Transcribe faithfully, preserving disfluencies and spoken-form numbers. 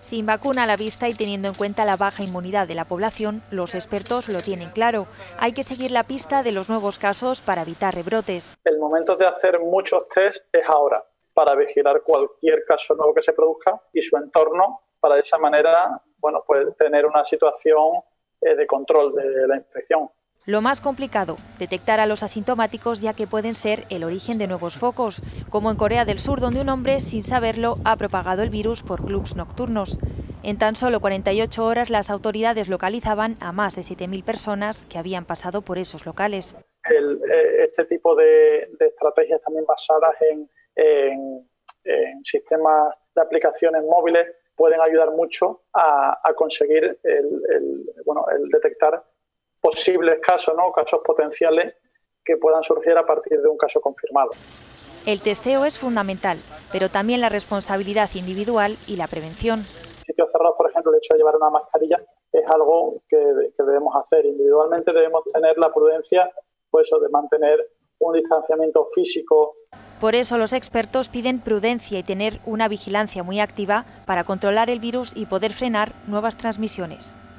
Sin vacuna a la vista y teniendo en cuenta la baja inmunidad de la población, los expertos lo tienen claro. Hay que seguir la pista de los nuevos casos para evitar rebrotes. El momento de hacer muchos test es ahora, para vigilar cualquier caso nuevo que se produzca y su entorno, para de esa manera, bueno, pues tener una situación de control de la infección. Lo más complicado, detectar a los asintomáticos, ya que pueden ser el origen de nuevos focos, como en Corea del Sur, donde un hombre, sin saberlo, ha propagado el virus por clubs nocturnos. En tan solo cuarenta y ocho horas, las autoridades localizaban a más de siete mil personas que habían pasado por esos locales. El, este tipo de, de estrategias también basadas en, en, en sistemas de aplicaciones móviles pueden ayudar mucho a, a conseguir el, el, bueno, el detectar posibles casos, ¿no? Casos potenciales que puedan surgir a partir de un caso confirmado. El testeo es fundamental, pero también la responsabilidad individual y la prevención. En sitios cerrados, por ejemplo, el hecho de llevar una mascarilla es algo que, que debemos hacer. Individualmente debemos tener la prudencia, pues, de mantener un distanciamiento físico. Por eso los expertos piden prudencia y tener una vigilancia muy activa para controlar el virus y poder frenar nuevas transmisiones.